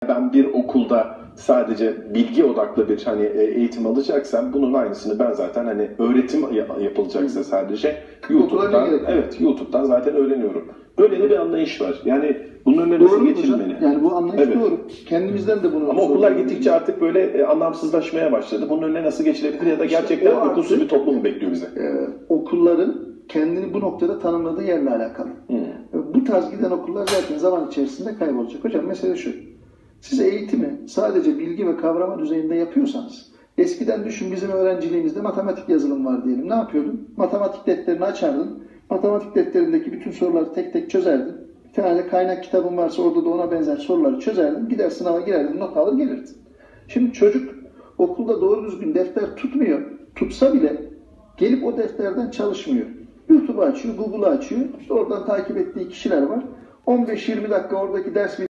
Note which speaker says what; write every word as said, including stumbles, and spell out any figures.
Speaker 1: Ben bir okulda sadece bilgi odaklı bir hani eğitim alacaksam bunun aynısını ben zaten hani öğretim yapılacaksa sadece YouTube'dan, evet YouTube'dan zaten öğreniyorum. Böyle de bir anlayış var. Yani bunun önüne nasıl geçilmeli?
Speaker 2: Yani bu anlayış evet. Doğru.
Speaker 1: Kendimizden de bunu. Ama okullar gittikçe artık böyle e, anlamsızlaşmaya başladı. Bunun önüne nasıl geçilebilir ya da gerçekten işte hukuksuz bir toplum mu bekliyor bize?
Speaker 2: E, okulların kendini bu noktada tanımladığı yerle alakalı. Hmm. Bu tarz giden okullar zaten zaman içerisinde kaybolacak. Hocam mesele şu. Siz eğitimi sadece bilgi ve kavrama düzeyinde yapıyorsanız, eskiden düşün bizim öğrenciliğimizde matematik yazılım var diyelim. Ne yapıyordun? Matematik defterini açardın. Matematik defterindeki bütün soruları tek tek çözerdin. Bir tane de kaynak kitabın varsa orada da ona benzer soruları çözerdin. Gider sınava girerdin, not alır gelirdin. Şimdi çocuk okulda doğru düzgün defter tutmuyor. Tutsa bile gelip o defterden çalışmıyor. YouTube'u açıyor, Google'u açıyor. İşte oradan takip ettiği kişiler var. on beş yirmi dakika oradaki ders